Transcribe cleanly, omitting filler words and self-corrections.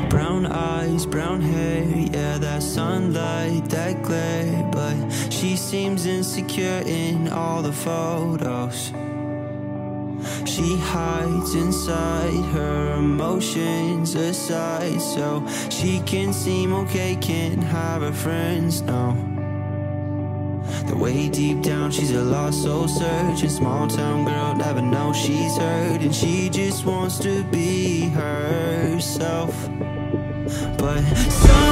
Brown eyes, brown hair, yeah, that sunlight, that glare. But she seems insecure in all the photos. She hides inside her emotions aside, so she can seem okay, can't have her friends, no. The way deep down she's a lost soul searching. Small town girl, never knows she's hurt, and she just wants to be herself. But